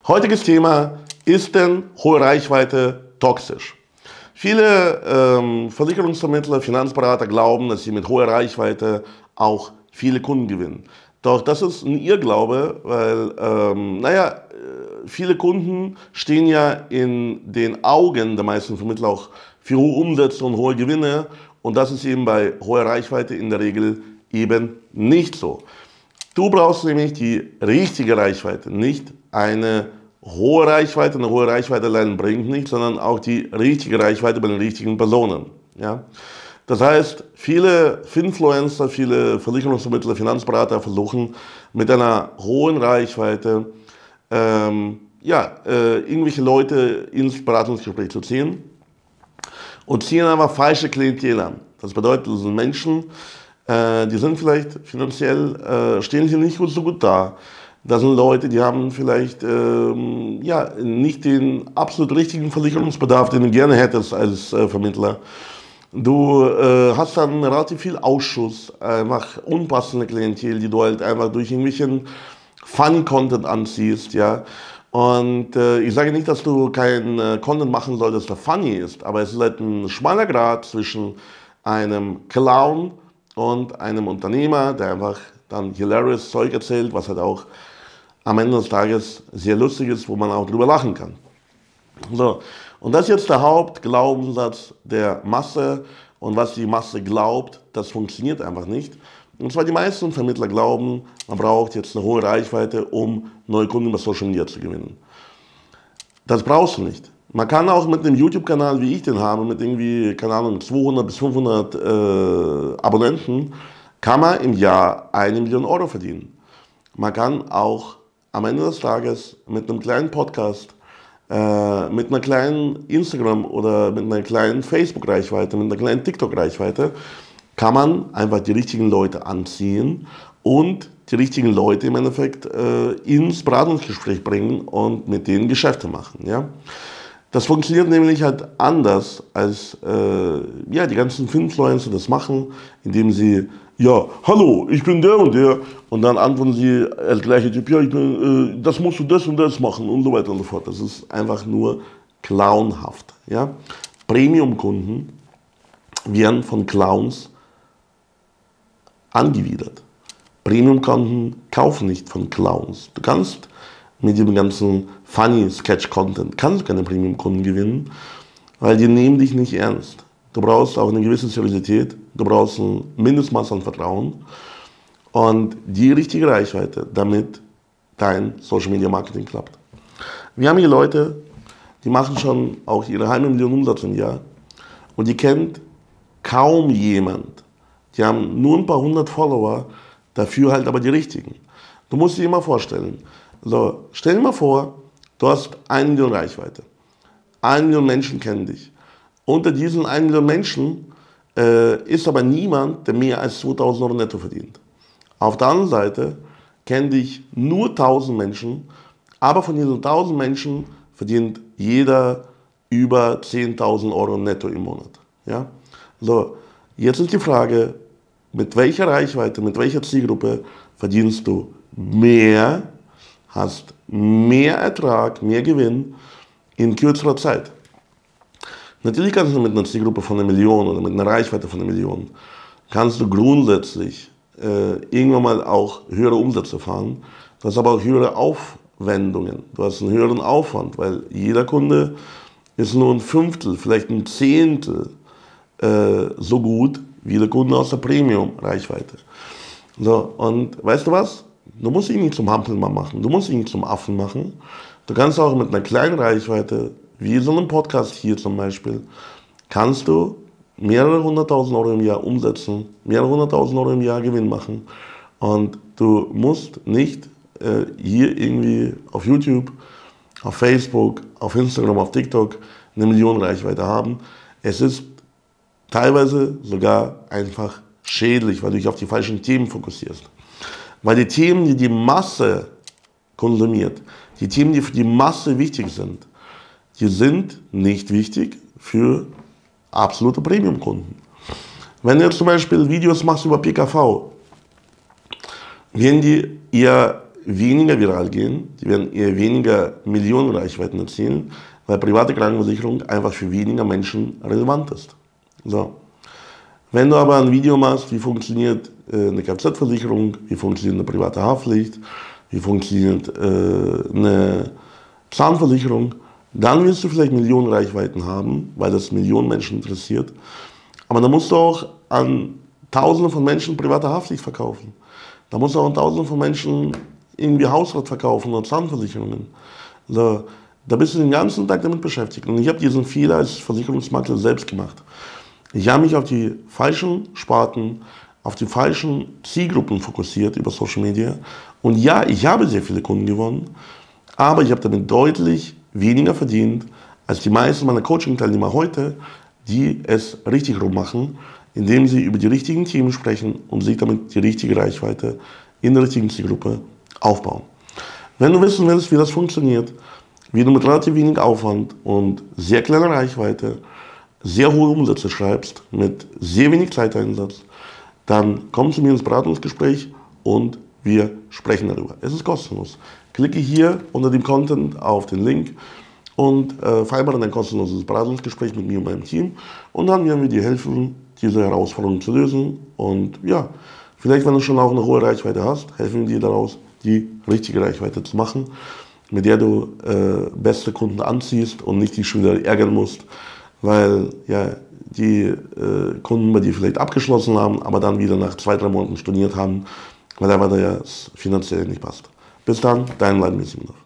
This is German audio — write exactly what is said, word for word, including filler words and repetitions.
Heutiges Thema: Ist denn hohe Reichweite toxisch? Viele ähm, Versicherungsvermittler, Finanzberater glauben, dass sie mit hoher Reichweite auch viele Kunden gewinnen. Doch das ist ein Irrglaube, weil, ähm, naja, viele Kunden stehen ja in den Augen der meisten Vermittler auch für hohe Umsätze und hohe Gewinne. Und das ist eben bei hoher Reichweite in der Regel eben nicht so. Du brauchst nämlich die richtige Reichweite, nicht eine hohe Reichweite. Eine hohe Reichweite allein bringt nichts, sondern auch die richtige Reichweite bei den richtigen Personen. Ja? Das heißt, viele Finfluencer, viele Versicherungsvermittler, Finanzberater versuchen mit einer hohen Reichweite ähm, ja, äh, irgendwelche Leute ins Beratungsgespräch zu ziehen und ziehen einfach falsche Klientel an. Das bedeutet, das sind Menschen, äh, die sind vielleicht finanziell, äh, stehen sie nicht so gut da. Das sind Leute, die haben vielleicht ähm, ja, nicht den absolut richtigen Versicherungsbedarf, den du gerne hättest als äh, Vermittler. Du äh, hast dann relativ viel Ausschuss, einfach unpassende Klientel, die du halt einfach durch irgendwelchen Funny-Content anziehst, ja. Und äh, ich sage nicht, dass du keinen äh, Content machen solltest, der funny ist, aber es ist halt ein schmaler Grad zwischen einem Clown und einem Unternehmer, der einfach dann hilarious Zeug erzählt, was halt auch am Ende des Tages sehr lustig ist, wo man auch drüber lachen kann. So, und das ist jetzt der Hauptglaubenssatz der Masse, und was die Masse glaubt, das funktioniert einfach nicht. Und zwar die meisten Vermittler glauben, man braucht jetzt eine hohe Reichweite, um neue Kunden über Social Media zu gewinnen. Das brauchst du nicht. Man kann auch mit einem YouTube-Kanal, wie ich den habe, mit irgendwie, keine Ahnung, zweihundert bis fünfhundert äh, Abonnenten, kann man im Jahr eine Million Euro verdienen. Man kann auch am Ende des Tages mit einem kleinen Podcast, äh, mit einer kleinen Instagram- oder mit einer kleinen Facebook-Reichweite, mit einer kleinen TikTok-Reichweite, kann man einfach die richtigen Leute anziehen und die richtigen Leute im Endeffekt äh, ins Beratungsgespräch bringen und mit denen Geschäfte machen. Ja? Das funktioniert nämlich halt anders, als äh, ja, die ganzen Finfluencer das machen, indem sie, ja, hallo, ich bin der und der, und dann antworten sie als gleiche Typ, ja, ich bin, äh, das musst du das und das machen und so weiter und so fort. Das ist einfach nur clownhaft. Ja? Premium-Kunden werden von Clowns angewidert. Premium-Kunden kaufen nicht von Clowns. Du kannst mit dem ganzen funny Sketch-Content kannst keine Premium-Kunden gewinnen, weil die nehmen dich nicht ernst. Du brauchst auch eine gewisse Seriosität, du brauchst ein Mindestmaß an Vertrauen und die richtige Reichweite, damit dein Social-Media-Marketing klappt. Wir haben hier Leute, die machen schon auch ihre halbe Million Umsatz im Jahr und die kennt kaum jemand. Die haben nur ein paar hundert Follower, dafür halt aber die richtigen. Du musst dir immer vorstellen, so, stell dir mal vor, du hast eine Million Reichweite. Eine Million Menschen kennen dich. Unter diesen eine Million Menschen äh, ist aber niemand, der mehr als zweitausend Euro netto verdient. Auf der anderen Seite kennen dich nur tausend Menschen, aber von diesen tausend Menschen verdient jeder über zehntausend Euro netto im Monat. Ja? So, jetzt ist die Frage, mit welcher Reichweite, mit welcher Zielgruppe verdienst du mehr, hast mehr Ertrag, mehr Gewinn in kürzerer Zeit? Natürlich kannst du mit einer Zielgruppe von einer Million oder mit einer Reichweite von einer Million, kannst du grundsätzlich äh, irgendwann mal auch höhere Umsätze fahren. Du hast aber auch höhere Aufwendungen, du hast einen höheren Aufwand, weil jeder Kunde ist nur ein Fünftel, vielleicht ein Zehntel äh, so gut wie der Kunde aus der Premium-Reichweite. So, und weißt du was? Du musst ihn nicht zum Hampelmann machen, du musst ihn nicht zum Affen machen. Du kannst auch mit einer kleinen Reichweite, wie so einem Podcast hier zum Beispiel, kannst du mehrere hunderttausend Euro im Jahr umsetzen, mehrere hunderttausend Euro im Jahr Gewinn machen. Und du musst nicht äh, hier irgendwie auf YouTube, auf Facebook, auf Instagram, auf TikTok eine Million Reichweite haben. Es ist teilweise sogar einfach schädlich, weil du dich auf die falschen Themen fokussierst. Weil die Themen, die die Masse konsumiert, die Themen, die für die Masse wichtig sind, die sind nicht wichtig für absolute Premium-Kunden. Wenn du jetzt zum Beispiel Videos machst über P K V, werden die eher weniger viral gehen, die werden eher weniger Millionen Reichweiten erzielen, weil private Krankenversicherung einfach für weniger Menschen relevant ist. So. Wenn du aber ein Video machst, wie funktioniert äh, eine Kfz-Versicherung, wie funktioniert eine private Haftpflicht, wie funktioniert äh, eine Zahnversicherung, dann wirst du vielleicht Millionen Reichweiten haben, weil das Millionen Menschen interessiert. Aber dann musst du auch an Tausende von Menschen private Haftpflicht verkaufen. Da musst du auch an Tausende von Menschen irgendwie Hausrat verkaufen oder Zahnversicherungen. Da, da bist du den ganzen Tag damit beschäftigt. Und ich habe diesen Fehler als Versicherungsmakler selbst gemacht. Ich habe mich auf die falschen Sparten, auf die falschen Zielgruppen fokussiert über Social Media. Und ja, ich habe sehr viele Kunden gewonnen, aber ich habe damit deutlich weniger verdient als die meisten meiner Coaching-Teilnehmer heute, die es richtig rum machen, indem sie über die richtigen Themen sprechen und sich damit die richtige Reichweite in der richtigen Zielgruppe aufbauen. Wenn du wissen willst, wie das funktioniert, wie du mit relativ wenig Aufwand und sehr kleiner Reichweite sehr hohe Umsätze schreibst, mit sehr wenig Zeiteinsatz, dann komm zu mir ins Beratungsgespräch und wir sprechen darüber. Es ist kostenlos. Klicke hier unter dem Content auf den Link und äh, vereinbare ein kostenloses Beratungsgespräch mit mir und meinem Team. Und dann werden wir dir helfen, diese Herausforderung zu lösen. Und ja, vielleicht, wenn du schon auch eine hohe Reichweite hast, helfen wir dir daraus, die richtige Reichweite zu machen, mit der du äh, beste Kunden anziehst und nicht die schon wieder ärgern musst, weil ja, die äh, Kunden bei dir vielleicht abgeschlossen haben, aber dann wieder nach zwei, drei Monaten storniert haben, weil einfach das finanziell nicht passt. Bis dann, dein Vladimir Simonov.